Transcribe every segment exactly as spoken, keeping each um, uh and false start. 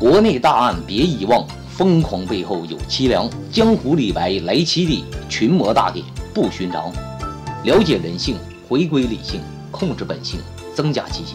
国内大案别遗忘，疯狂背后有凄凉。江湖李白来起底，群魔大典不寻常。了解人性，回归理性，控制本性，增加激情。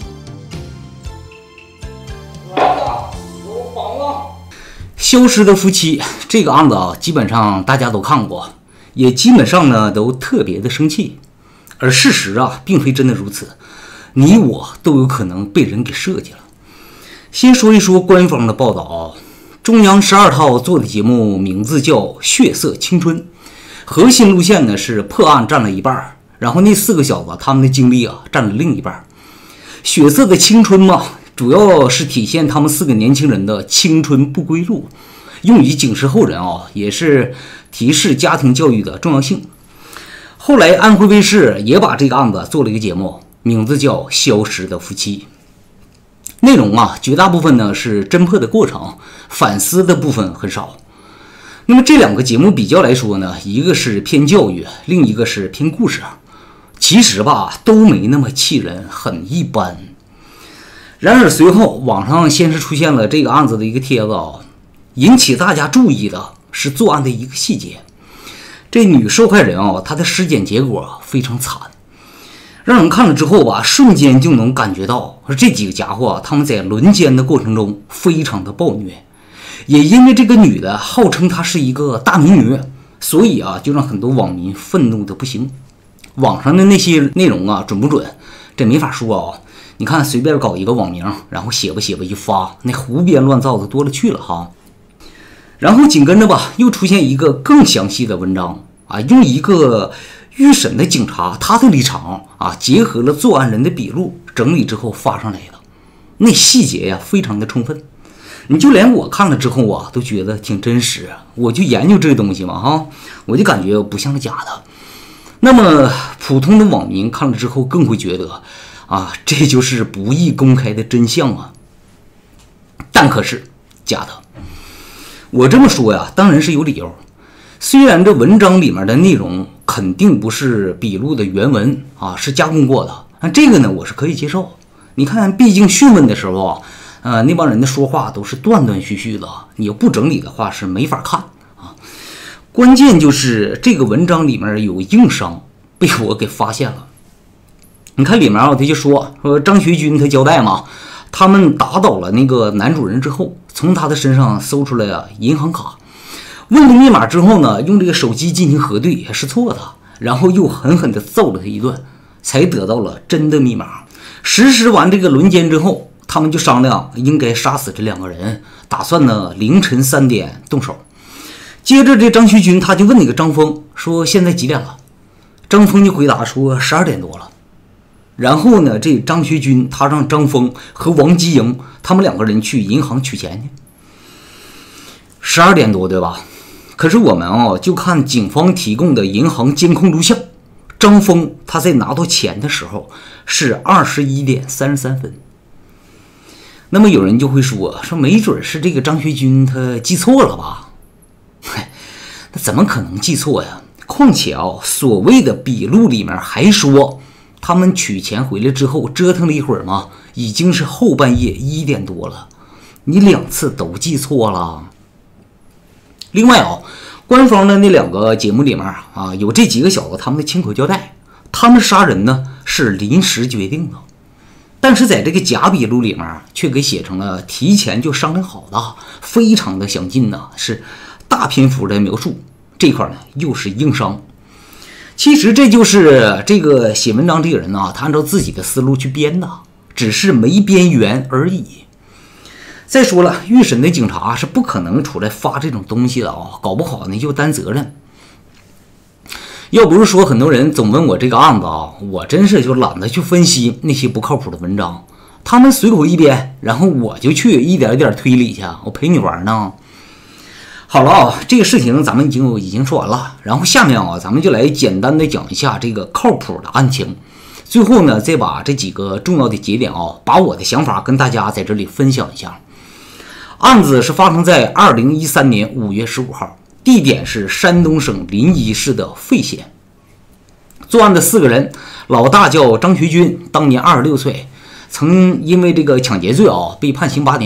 来了，有绑了。 消失的夫妻这个案子啊，基本上大家都看过，也基本上呢都特别的生气。而事实啊，并非真的如此，你我都有可能被人给设计了。先说一说官方的报道啊，中央十二套做的节目名字叫《血色青春》，核心路线呢是破案占了一半，然后那四个小子他们的经历啊占了另一半。血色的青春嘛，主要是体现他们四个年轻人的青春不归路，用于警示后人啊，也是提示家庭教育的重要性。后来安徽卫视也把这个案子做了一个节目，名字叫《消失的夫妻》。内容啊，绝大部分呢是侦破的过程，反思的部分很少。那么这两个节目比较来说呢，一个是偏教育，另一个是偏故事。其实吧，都没那么气人，很一般。然而随后网上先是出现了这个案子的一个帖子啊，引起大家注意的是作案的一个细节。这女受害人啊，她的尸检结果非常惨。让人看了之后吧，瞬间就能感觉到这几个家伙啊，他们在轮奸的过程中非常的暴虐。也因为这个女的号称她是一个大美女，所以啊，就让很多网民愤怒的不行。网上的那些内容啊，准不准？这没法说啊。你看，随便搞一个网名，然后写吧写吧一发，那胡编乱造的多了去了哈。然后紧跟着吧，又出现一个更详细的文章啊，用一个预审的警察他的立场啊，结合了作案人的笔录整理之后发上来的，那细节呀非常的充分，你就连我看了之后啊都觉得挺真实。我就研究这个东西嘛哈，我就感觉不像是假的。那么普通的网民看了之后更会觉得啊，这就是不易公开的真相啊。但可是假的，我这么说呀，当然是有理由。虽然这文章里面的内容肯定不是笔录的原文啊，是加工过的，那这个呢我是可以接受。你看，毕竟讯问的时候啊，呃，那帮人的说话都是断断续续的，你要不整理的话是没法看啊。关键就是这个文章里面有硬伤被我给发现了。你看里面啊，他就说说张学军他交代嘛，他们打倒了那个男主人之后，从他的身上搜出来啊银行卡。问了密码之后呢，用这个手机进行核对也是错的，然后又狠狠地揍了他一顿，才得到了真的密码。实施完这个轮奸之后，他们就商量应该杀死这两个人，打算呢凌晨三点动手。接着这张学军他就问那个张峰说现在几点了，张峰就回答说十二点多了。然后呢，这张学军他让张峰和王基营他们两个人去银行取钱去。十二点多对吧？可是我们啊，就看警方提供的银行监控录像，张峰他在拿到钱的时候是二十一点三十三分。那么有人就会说说没准是这个张学军他记错了吧？那怎么可能记错呀？况且啊，所谓的笔录里面还说他们取钱回来之后折腾了一会儿嘛，已经是后半夜一点多了，你两次都记错了。另外啊，官方的那两个节目里面啊，有这几个小子他们的亲口交代，他们杀人呢是临时决定的，但是在这个假笔录里面却给写成了提前就商量好的，非常的详尽呢，是大篇幅的描述。这块呢又是硬伤。其实这就是这个写文章这个人啊，他按照自己的思路去编的，只是没编圆而已。再说了，预审的警察是不可能出来发这种东西的啊，搞不好呢就担责任。要不是说很多人总问我这个案子啊，我真是就懒得去分析那些不靠谱的文章，他们随口一编，然后我就去一点一点推理去，我陪你玩呢。好了啊，这个事情咱们已经已经说完了，然后下面啊，咱们就来简单的讲一下这个靠谱的案情，最后呢再把这几个重要的节点啊，把我的想法跟大家在这里分享一下。案子是发生在二零一三年五月十五号，地点是山东省临沂市的费县。作案的四个人，老大叫张学军，当年二十六岁，曾因为这个抢劫罪啊被判刑八年。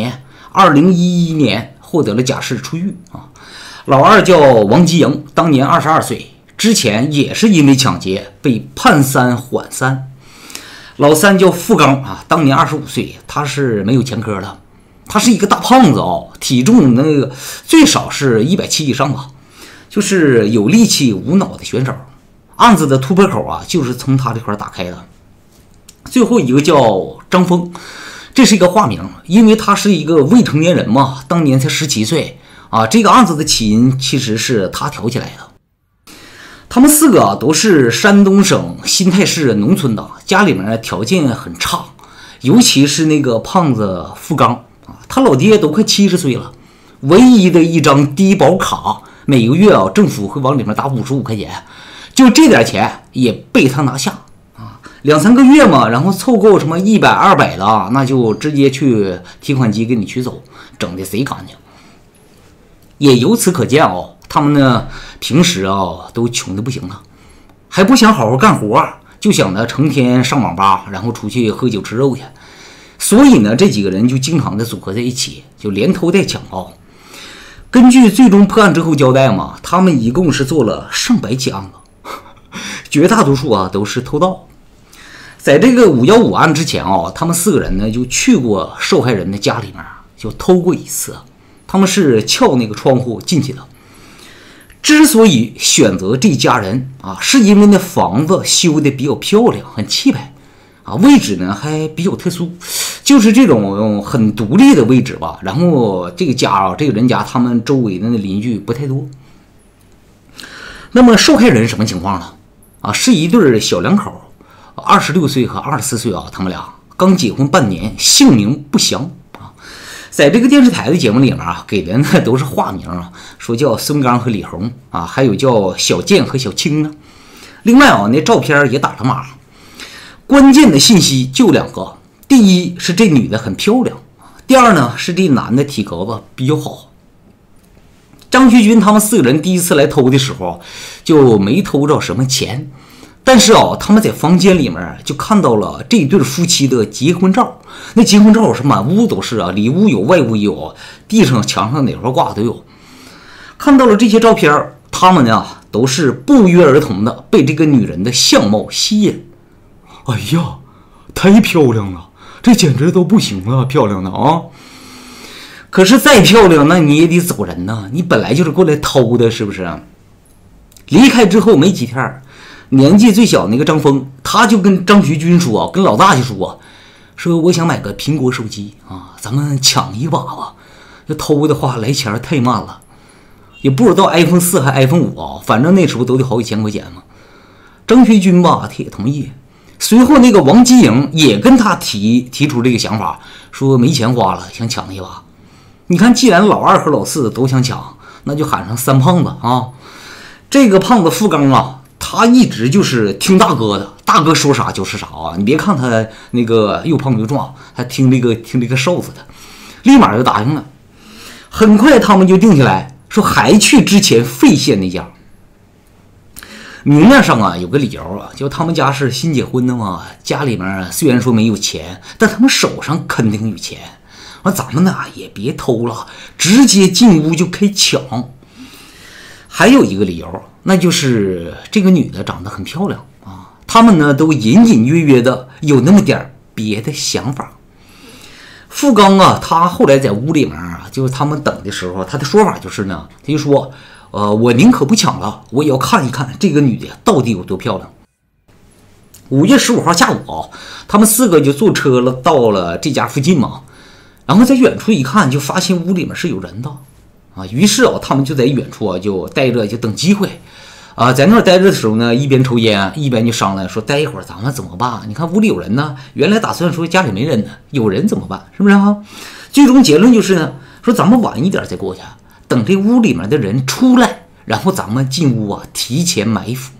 二零一一年获得了假释出狱啊。老二叫王吉营，当年二十二岁，之前也是因为抢劫被判三缓三。老三叫付刚啊，当年二十五岁，他是没有前科的，他是一个大胖子哦，体重那个最少是一百七以上吧，就是有力气无脑的选手。案子的突破口啊，就是从他这块打开的。最后一个叫张峰，这是一个化名，因为他是一个未成年人嘛，当年才十七岁啊。这个案子的起因其实是他挑起来的。他们四个啊都是山东省新泰市农村的，家里面条件很差，尤其是那个胖子付刚啊，他老爹都快七十岁了，唯一的一张低保卡，每个月啊政府会往里面打五十五块钱，就这点钱也被他拿下啊，两三个月嘛，然后凑够什么一百二百的，那就直接去提款机给你取走，整的贼干净。也由此可见哦，他们呢平时啊都穷的不行了，还不想好好干活，就想着成天上网吧，然后出去喝酒吃肉去。所以呢，这几个人就经常的组合在一起，就连偷带抢啊。根据最终破案之后交代嘛，他们一共是做了上百起案子，绝大多数啊都是偷盗。在这个五一五案之前啊，他们四个人呢就去过受害人的家里面，就偷过一次。他们是撬那个窗户进去的。之所以选择这家人啊，是因为那房子修的比较漂亮，很气派啊，位置呢还比较特殊，就是这种很独立的位置吧。然后这个家啊，这个人家他们周围的那邻居不太多。那么受害人什么情况呢？啊，是一对小两口，二十六岁和二十四岁啊，他们俩刚结婚半年，姓名不详。在这个电视台的节目里面啊，给的呢都是化名啊，说叫孙刚和李红啊，还有叫小健和小青呢。另外啊，那照片也打了码。关键的信息就两个：第一是这女的很漂亮，第二呢是这男的体格子比较好。张学军他们四个人第一次来偷的时候，就没偷着什么钱。但是啊，他们在房间里面就看到了这对夫妻的结婚照，那结婚照是满屋都是啊，里屋有外屋有，地上墙上哪块挂都有。看到了这些照片，他们呢都是不约而同的被这个女人的相貌吸引。哎呀，太漂亮了，这简直都不行了，漂亮的啊！可是再漂亮，那你也得走人呐，你本来就是过来偷的，是不是？离开之后没几天，年纪最小那个张峰，他就跟张学军说，跟老大就说，说我想买个苹果手机啊，咱们抢一把吧。要偷的话来钱太慢了，也不知道 iPhone 四还 iPhone 五啊，反正那时候都得好几千块钱嘛。张学军吧，他也同意。随后那个王基营也跟他提提出这个想法，说没钱花了，想抢一把。你看，既然老二和老四都想抢，那就喊上三胖子啊。这个胖子付刚啊，他一直就是听大哥的，大哥说啥就是啥啊！你别看他那个又胖又壮，他听这个听这个瘦子的，立马就答应了。很快他们就定下来，说还去之前费县那家。明面上啊有个理由啊，就他们家是新结婚的嘛，家里面虽然说没有钱，但他们手上肯定有钱。完咱们呢也别偷了，直接进屋就开抢。还有一个理由，那就是这个女的长得很漂亮啊，他们呢都隐隐约约的有那么点别的想法。付刚啊，他后来在屋里面啊，就是他们等的时候，他的说法就是呢，他就说，呃，我宁可不抢了，我也要看一看这个女的到底有多漂亮。五月十五号下午啊，他们四个就坐车了，到了这家附近嘛，然后在远处一看，就发现屋里面是有人的啊。于是啊，他们就在远处啊，就待着，就等机会啊。在那儿待着的时候呢，一边抽烟，一边就商量说，待一会儿咱们怎么办？你看屋里有人呢，原来打算说家里没人呢，有人怎么办？是不是啊？最终结论就是呢，说咱们晚一点再过去，等这屋里面的人出来，然后咱们进屋啊，提前埋伏。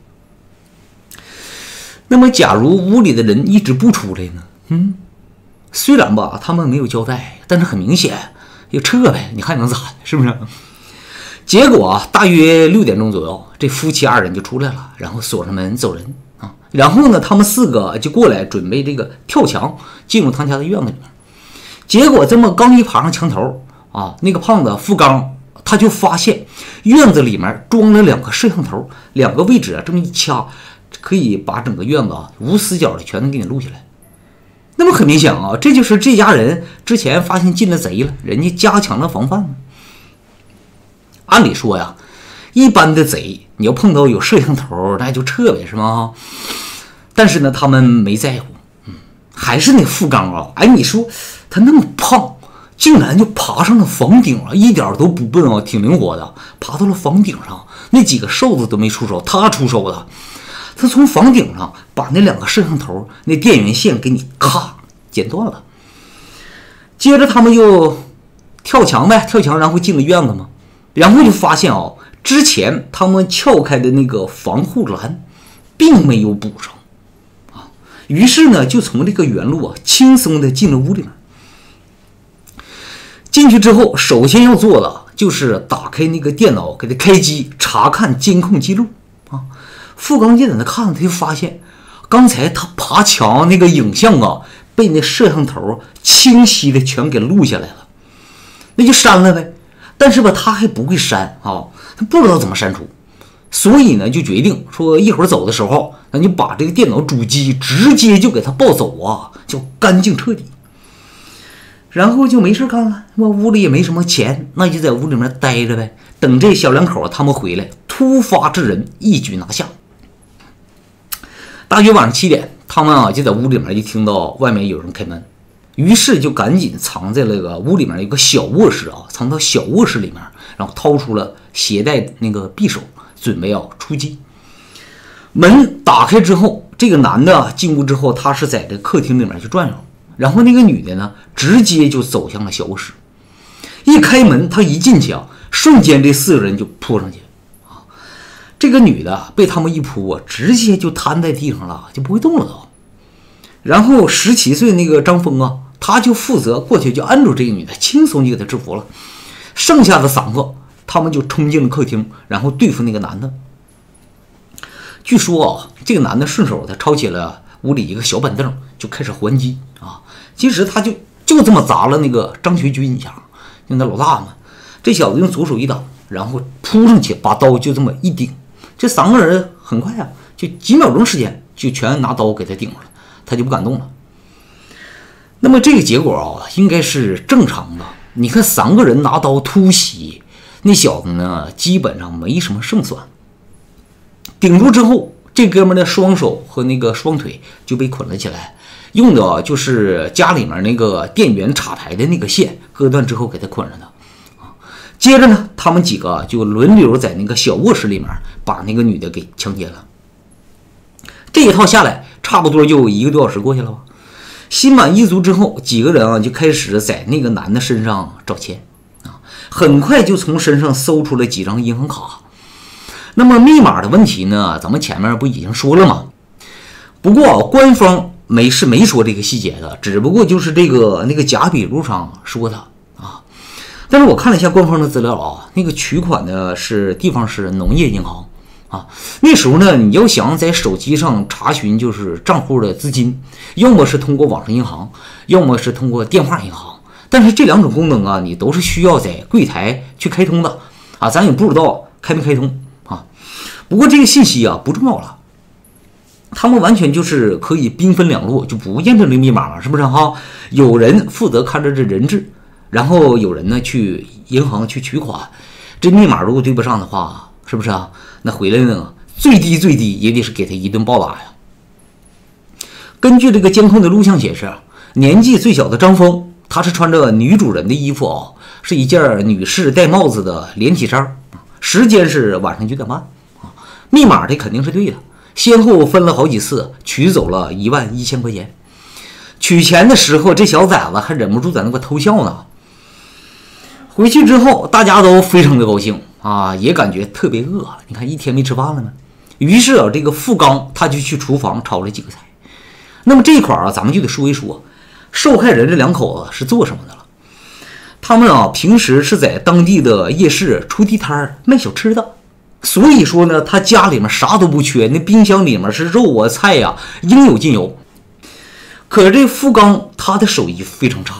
那么，假如屋里的人一直不出来呢？嗯，虽然吧，他们没有交代，但是很明显，就撤呗，你还能咋的？是不是？结果啊，大约六点钟左右，这夫妻二人就出来了，然后锁上门走人啊。然后呢，他们四个就过来准备这个跳墙进入他家的院子里面。 结果这么刚一爬上墙头啊，那个胖子付刚他就发现院子里面装了两个摄像头，两个位置啊这么一掐，可以把整个院子啊无死角的全能给你录下来。那么很明显啊，这就是这家人之前发现进了贼了，人家加强了防范。按理说呀，一般的贼你要碰到有摄像头那就撤呗，是吗？但是呢他们没在乎，嗯，还是那付刚啊，哎，你说他那么胖，竟然就爬上了房顶了，一点都不笨啊，挺灵活的，爬到了房顶上，那几个瘦子都没出手，他出手的。他从房顶上把那两个摄像头那电源线给你咔剪断了。接着他们又跳墙呗，跳墙然后进了院子嘛，然后就发现哦，之前他们撬开的那个防护栏并没有补上啊，于是呢就从这个原路啊轻松的进了屋里面。进去之后，首先要做的就是打开那个电脑，给他开机查看监控记录啊。付刚就在那看，他就发现刚才他爬墙那个影像啊，被那摄像头清晰的全给录下来了，那就删了呗。但是吧，他还不会删啊，他不知道怎么删除，所以呢，就决定说一会儿走的时候，那就把这个电脑主机直接就给他抱走啊，就干净彻底。然后就没事干了，我屋里也没什么钱，那就在屋里面待着呗，等这小两口他们回来，突发制人，一举拿下。大约晚上七点，他们啊就在屋里面就听到外面有人开门，于是就赶紧藏在那个屋里面一个小卧室啊，藏到小卧室里面，然后掏出了携带那个匕首，准备要出击。门打开之后，这个男的进屋之后，他是在这客厅里面去转悠，然后那个女的呢，直接就走向了小卧室。一开门，他一进去啊，瞬间这四个人就扑上去。这个女的被他们一扑啊，直接就瘫在地上了，就不会动了都。然后十七岁那个张峰啊，他就负责过去就按住这个女的，轻松就给她制服了。剩下的三个，他们就冲进了客厅，然后对付那个男的。据说啊，这个男的顺手他抄起了屋里一个小板凳，就开始还击啊。其实他就就这么砸了那个张学军一下，就那老大嘛。这小子用左手一挡，然后扑上去，把刀就这么一顶。这三个人很快啊，就几秒钟时间就全拿刀给他顶了，他就不敢动了。那么这个结果啊，应该是正常的。你看三个人拿刀突袭，那小子呢基本上没什么胜算。顶住之后，这哥们的双手和那个双腿就被捆了起来，用的就是家里面那个电源插排的那个线，割断之后给他捆上的。接着呢，他们几个就轮流在那个小卧室里面把那个女的给强奸了。这一套下来，差不多就一个多小时过去了吧。心满意足之后，几个人啊就开始在那个男的身上找钱啊，很快就从身上搜出了几张银行卡。那么密码的问题呢，咱们前面不已经说了吗？不过、啊、官方没是没说这个细节的，只不过就是这个那个假笔录上说的。但是我看了一下官方的资料啊，那个取款的是地方是农业银行啊。那时候呢，你要想在手机上查询就是账户的资金，要么是通过网上银行，要么是通过电话银行。但是这两种功能啊，你都是需要在柜台去开通的啊，咱也不知道开没开通啊。不过这个信息啊不重要了，他们完全就是可以兵分两路，就不验证这个密码了，是不是哈？有人负责看着这人质。然后有人呢去银行去取款，这密码如果对不上的话，是不是啊？那回来呢，最低最低也得是给他一顿暴打呀。根据这个监控的录像显示，年纪最小的张峰，他是穿着女主人的衣服啊，是一件女士戴帽子的连体衫，时间是晚上九点半啊。密码这肯定是对的，先后分了好几次，取走了一万一千块钱。取钱的时候，这小崽子还忍不住在那块偷笑呢。回去之后，大家都非常的高兴啊，也感觉特别饿。你看一天没吃饭了呢。于是啊，这个付刚他就去厨房炒了几个菜。那么这一块啊，咱们就得说一说，受害人这两口子是做什么的了。他们啊，平时是在当地的夜市出地摊卖小吃的，所以说呢，他家里面啥都不缺，那冰箱里面是肉啊菜呀、啊，应有尽有。可是这付刚他的手艺非常差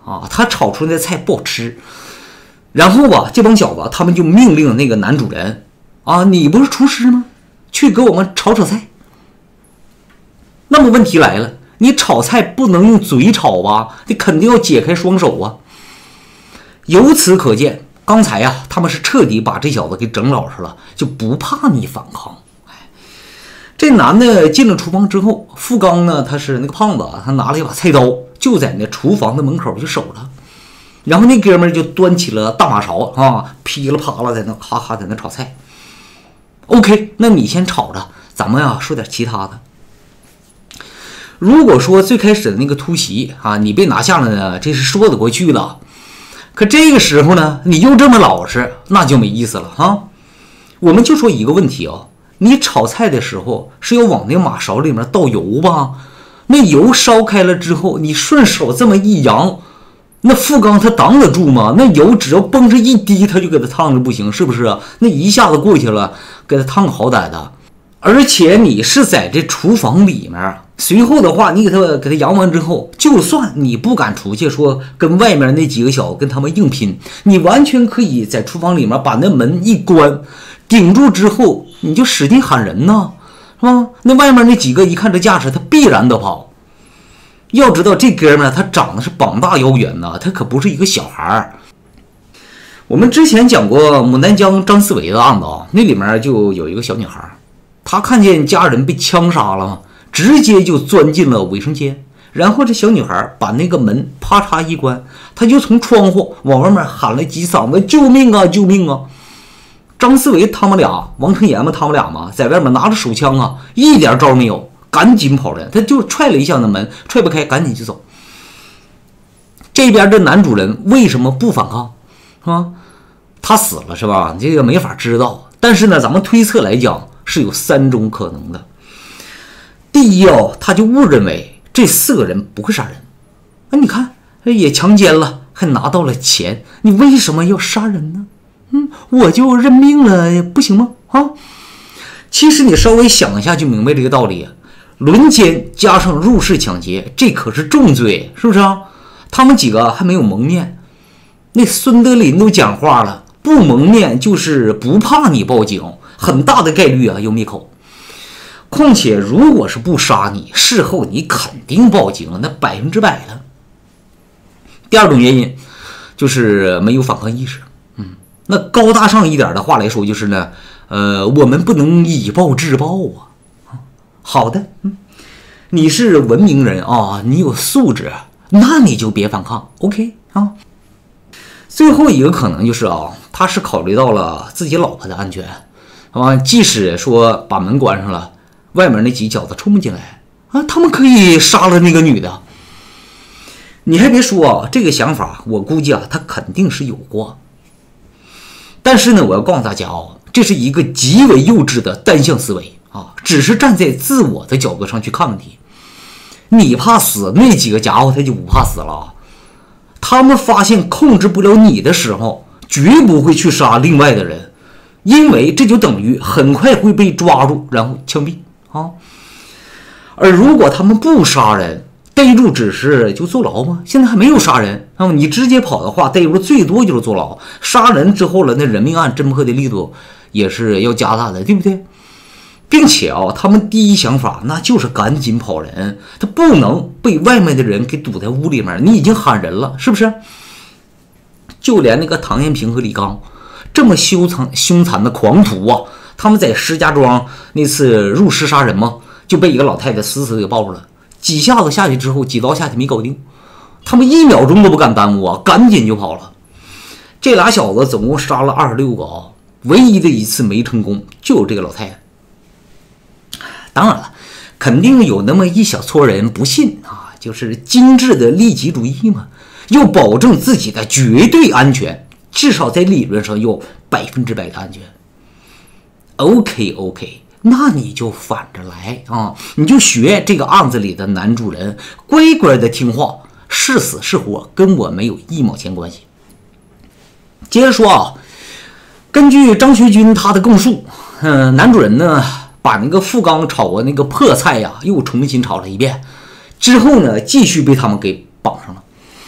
啊，他炒出来的菜不好吃。然后吧，这帮小子他们就命令那个男主人啊，你不是厨师吗？去给我们炒炒菜。那么问题来了，你炒菜不能用嘴炒吧？你肯定要解开双手啊。由此可见，刚才呀、啊，他们是彻底把这小子给整老实了，就不怕你反抗。这男的进了厨房之后，富刚呢，他是那个胖子啊，他拿了一把菜刀，就在那厨房的门口就守着。然后那哥们儿就端起了大马勺啊，噼里啪啦在那哈哈在那炒菜。OK， 那你先炒着，咱们呀说点其他的。如果说最开始的那个突袭啊，你被拿下了呢，这是说得过去了。可这个时候呢，你又这么老实，那就没意思了啊。我们就说一个问题啊，你炒菜的时候是要往那个马勺里面倒油吧？那油烧开了之后，你顺手这么一扬，那富刚他挡得住吗？那油只要崩着一滴，他就给他烫着不行，是不是啊？那一下子过去了，给他烫个好歹的。而且你是在这厨房里面，随后的话，你给他给他扬完之后，就算你不敢出去说跟外面那几个小子跟他们硬拼，你完全可以在厨房里面把那门一关，顶住之后，你就使劲喊人呢，是吧？那外面那几个一看这架势，他必然得跑。要知道这哥们儿他长得是膀大腰圆呐，他可不是一个小孩儿。我们之前讲过牡丹江张思维的案子啊，那里面就有一个小女孩，她看见家人被枪杀了嘛，直接就钻进了卫生间，然后这小女孩把那个门啪嚓一关，她就从窗户往外面喊了几嗓子救命啊救命啊！张思维他们俩，王成岩嘛他们俩嘛，在外面拿着手枪啊，一点招没有，赶紧跑人，他就踹了一下那门，踹不开，赶紧就走。这边这男主人为什么不反抗啊？他死了是吧？这个没法知道，但是呢，咱们推测来讲是有三种可能的。第一哦，他就误认为这四个人不会杀人，啊，你看也强奸了，还拿到了钱，你为什么要杀人呢？嗯，我就认命了，不行吗？啊，其实你稍微想一下就明白这个道理。轮奸加上入室抢劫，这可是重罪，是不是啊？他们几个还没有蒙面，那孙德林都讲话了，不蒙面就是不怕你报警，很大的概率啊要灭口。况且如果是不杀你，事后你肯定报警，那百分之百的。第二种原因就是没有反抗意识。嗯，那高大上一点的话来说就是呢，呃，我们不能以暴制暴啊。好的，嗯，你是文明人啊，你有素质，那你就别反抗 ，OK 啊。最后一个可能就是啊，他是考虑到了自己老婆的安全，啊，即使说把门关上了，外面那几小子冲不进来啊，他们可以杀了那个女的。你还别说啊，这个想法我估计啊，他肯定是有过。但是呢，我要告诉大家哦，这是一个极为幼稚的单向思维。啊，只是站在自我的角度上去看问题。你怕死，那几个家伙他就不怕死了。他们发现控制不了你的时候，绝不会去杀另外的人，因为这就等于很快会被抓住，然后枪毙啊。而如果他们不杀人，逮住只是就坐牢吗？现在还没有杀人啊，你直接跑的话，逮住最多就是坐牢。杀人之后了，那人命案侦破的力度也是要加大的，对不对？并且啊，他们第一想法那就是赶紧跑人，他不能被外面的人给堵在屋里面。你已经喊人了，是不是？就连那个唐延平和李刚这么凶残凶残的狂徒啊，他们在石家庄那次入室杀人嘛，就被一个老太太死死给抱住了，几下子下去之后，几刀下去没搞定，他们一秒钟都不敢耽误啊，赶紧就跑了。这俩小子总共杀了二十六个啊，唯一的一次没成功，就有这个老太太。当然了，肯定有那么一小撮人不信啊，就是精致的利己主义嘛，要保证自己的绝对安全，至少在理论上有百分之百的安全。OK OK， 那你就反着来啊，你就学这个案子里的男主人，乖乖的听话，是死是活跟我没有一毛钱关系。接着说啊，根据张学军他的供述，嗯、呃，男主人呢，把那个富刚炒过那个破菜呀，又重新炒了一遍，之后呢，继续被他们给绑上了。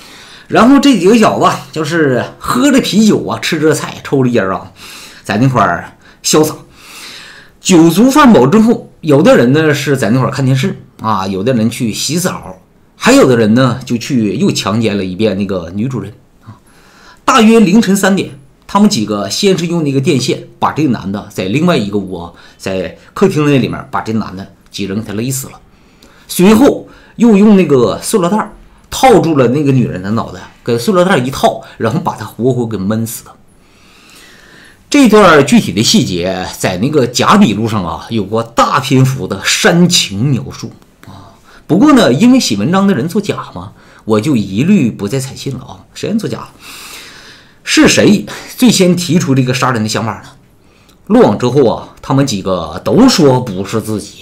然后这几个小子就是喝着啤酒啊，吃着菜，抽着烟啊，在那块儿潇洒。酒足饭饱之后，有的人呢是在那块儿看电视啊，有的人去洗澡，还有的人呢就去又强奸了一遍那个女主人啊。大约凌晨三点，他们几个先是用那个电线把这个男的在另外一个屋，在客厅那里面把这男的几人给他勒死了，随后又用那个塑料袋套住了那个女人的脑袋，给塑料袋一套，然后把她活活给闷死了。这段具体的细节在那个假笔录上啊有过大篇幅的煽情描述啊。不过呢，因为写文章的人作假嘛，我就一律不再采信了啊。谁人作假了？是谁最先提出这个杀人的想法呢？录网之后啊，他们几个都说不是自己，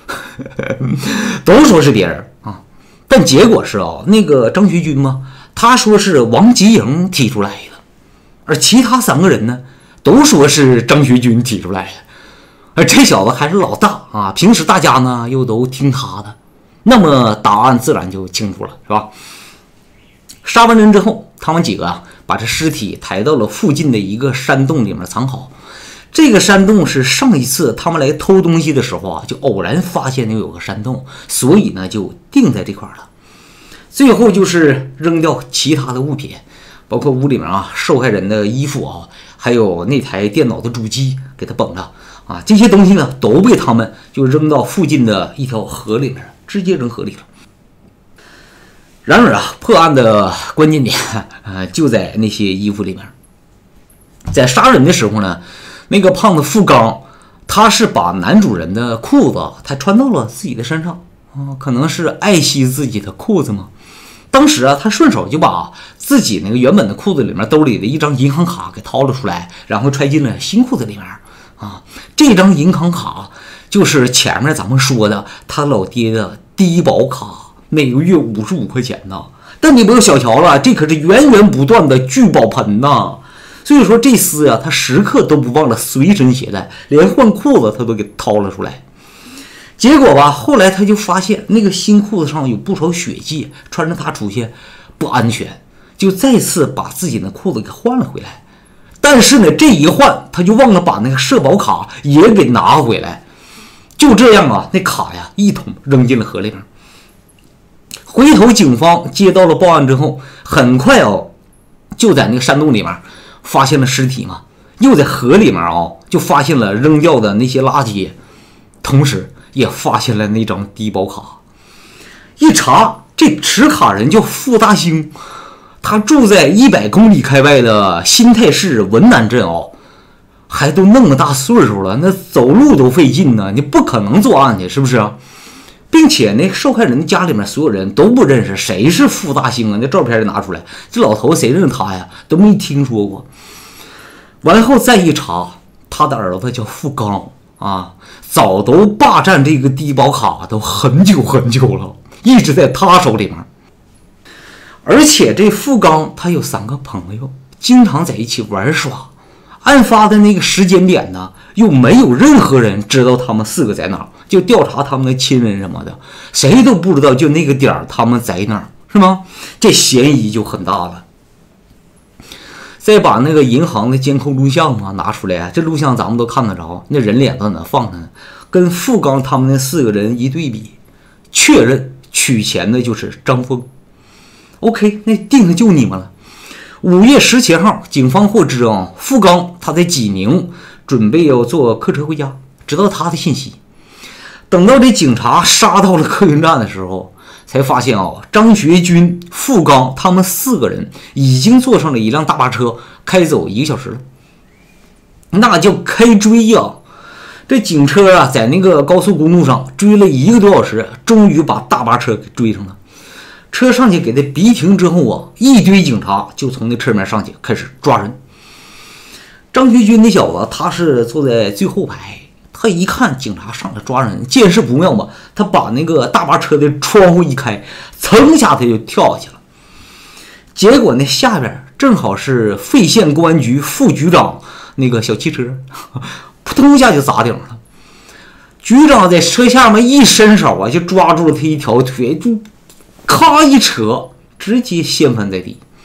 都说是别人啊。但结果是啊，那个张学军嘛，他说是王吉营提出来的，而其他三个人呢，都说是张学军提出来的。而这小子还是老大啊，平时大家呢又都听他的，那么答案自然就清楚了，是吧？杀完人之后，他们几个啊把这尸体抬到了附近的一个山洞里面藏好。这个山洞是上一次他们来偷东西的时候啊，就偶然发现有个山洞，所以呢就定在这块了。最后就是扔掉其他的物品，包括屋里面啊受害人的衣服啊，还有那台电脑的主机给他绑着啊，这些东西呢都被他们就扔到附近的一条河里面，直接扔河里了。然而啊，破案的关键点呃就在那些衣服里面。在杀人的时候呢，那个胖子付刚，他是把男主人的裤子他穿到了自己的身上啊，可能是爱惜自己的裤子嘛。当时啊，他顺手就把自己那个原本的裤子里面兜里的一张银行卡给掏了出来，然后揣进了新裤子里面啊。这张银行卡就是前面咱们说的他老爹的低保卡，每个月五十五块钱呢。但你不要小瞧了，这可是源源不断的聚宝盆呐。所以说这厮呀、啊，他时刻都不忘了随身携带，连换裤子他都给掏了出来。结果吧，后来他就发现那个新裤子上有不少血迹，穿着它出去不安全，就再次把自己的裤子给换了回来。但是呢，这一换他就忘了把那个社保卡也给拿回来。就这样啊，那卡呀一同扔进了河里边。回头警方接到了报案之后，很快哦，就在那个山洞里面发现了尸体嘛，又在河里面啊就发现了扔掉的那些垃圾，同时也发现了那张低保卡。一查，这持卡人叫傅大兴，他住在一百公里开外的新泰市文南镇哦，还都那么大岁数了，那走路都费劲呢，你不可能作案去，是不是啊？并且那受害人家里面所有人都不认识谁是傅大兴啊，那照片拿出来，这老头谁认识他呀？都没听说过。完后再一查，他的儿子叫傅刚啊，早都霸占这个低保卡都很久很久了，一直在他手里面。而且这傅刚他有三个朋友，经常在一起玩耍。案发的那个时间点呢，又没有任何人知道他们四个在哪儿，就调查他们的亲人什么的，谁都不知道就那个点儿他们在哪儿，是吗？这嫌疑就很大了。再把那个银行的监控录像啊拿出来，这录像咱们都看得着，那人脸在哪放着呢？跟傅刚他们那四个人一对比，确认取钱的就是张峰。OK， 那定的就你们了。五月十七号，警方获知啊，傅刚他在济宁准备要坐客车回家，知道他的信息。等到这警察杀到了客运站的时候，才发现啊，张学军、傅刚他们四个人已经坐上了一辆大巴车，开走一个小时了。那叫开追呀、啊！这警车啊，在那个高速公路上追了一个多小时，终于把大巴车给追上了。车上去给他逼停之后啊，一堆警察就从那侧面上去开始抓人。张学军那小子他是坐在最后排，他一看警察上来抓人，见势不妙嘛，他把那个大巴车的窗户一开，噌一下他就跳下去了。结果呢，下边正好是费县公安局副局长那个小汽车，扑通一下就砸顶了。局长在车下面一伸手啊，就抓住了他一条腿，就咔一扯，直接掀翻在地。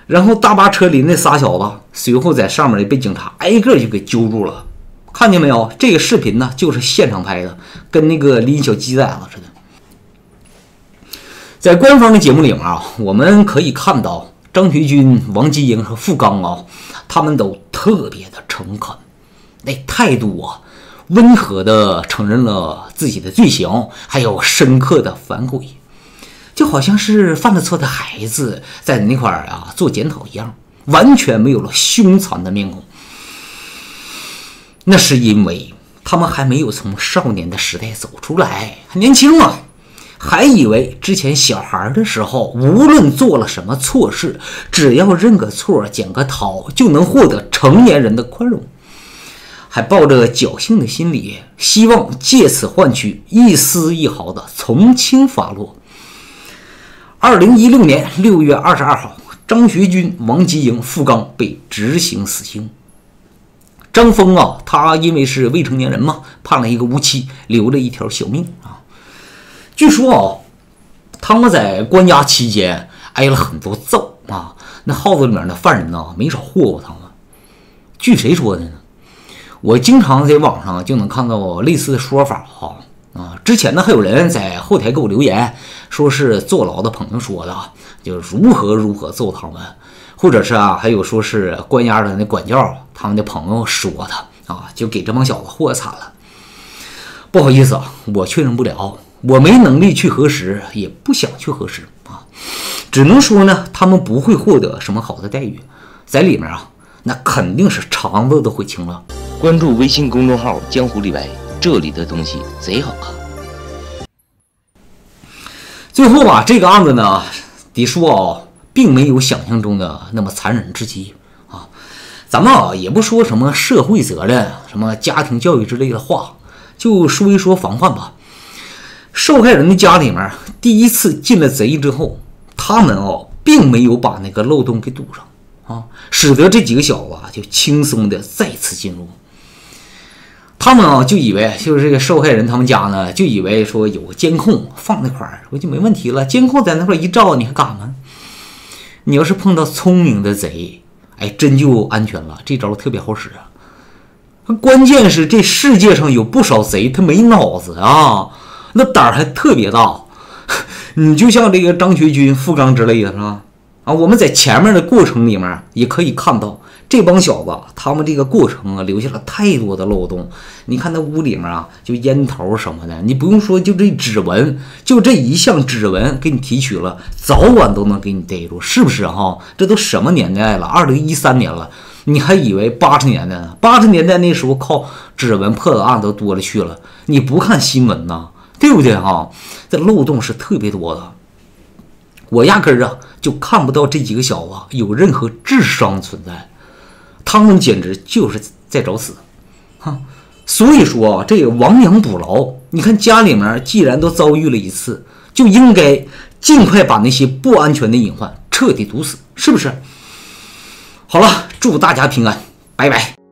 然后大巴车里那仨小子随后在上面被警察挨个就给揪住了。看见没有？这个视频呢就是现场拍的，跟那个拎小鸡崽子似的。在官方的节目里面啊，我们可以看到张学军、王吉英和付刚啊，他们都特别的诚恳，那态度啊，温和的承认了自己的罪行，还有深刻的反悔，就好像是犯了错的孩子在那块儿啊做检讨一样，完全没有了凶残的面孔。那是因为他们还没有从少年的时代走出来，很年轻嘛，还以为之前小孩的时候，无论做了什么错事，只要认个错、捡个桃，就能获得成年人的宽容，还抱着侥幸的心理，希望借此换取一丝一毫的从轻发落。二零一六年六月二十二号，张学军、王吉英、付刚被执行死刑。张峰啊，他因为是未成年人嘛，判了一个无期，留了一条小命啊。据说啊，他们在关押期间挨了很多揍啊，那号子里面的犯人呢，没少霍霍他们。据谁说的呢？我经常在网上就能看到类似的说法哈啊。之前呢，还有人在后台给我留言，说是坐牢的朋友说的，就如何如何揍他们。或者是啊，还有说是关押的那管教，他们的朋友说的啊，就给这帮小子祸惨了。不好意思啊，我确认不了，我没能力去核实，也不想去核实啊。只能说呢，他们不会获得什么好的待遇，在里面啊，那肯定是肠子都悔青了。 关注微信公众号“江湖李白”，这里的东西贼好看。 最后吧，这个案子呢，得说啊。并没有想象中的那么残忍至极啊！咱们啊也不说什么社会责任、什么家庭教育之类的话，就说一说防范吧。受害人的家里面第一次进了贼之后，他们哦并没有把那个漏洞给堵上啊，使得这几个小子就轻松的再次进入。他们啊就以为就是这个受害人他们家呢，就以为说有个监控放那块儿，我就没问题了，监控在那块一照，你还敢吗？你要是碰到聪明的贼，哎，真就安全了。这招特别好使啊！关键是这世界上有不少贼，他没脑子啊，那胆儿还特别大。你就像这个张学军、付刚之类的，是吧？啊，我们在前面的过程里面也可以看到，这帮小子他们这个过程啊，留下了太多的漏洞。你看那屋里面啊，就烟头什么的，你不用说，就这指纹，就这一项指纹给你提取了，早晚都能给你逮住，是不是哈？这都什么年代了？二零一三年了，你还以为八十年代呢？八十年代那时候靠指纹破的案都多了去了，你不看新闻呐，对不对哈？这漏洞是特别多的。我压根儿啊就看不到这几个小子有任何智商存在，他们简直就是在找死哈。所以说啊，这个亡羊补牢，你看家里面既然都遭遇了一次，就应该尽快把那些不安全的隐患彻底堵死，是不是？好了，祝大家平安，拜拜。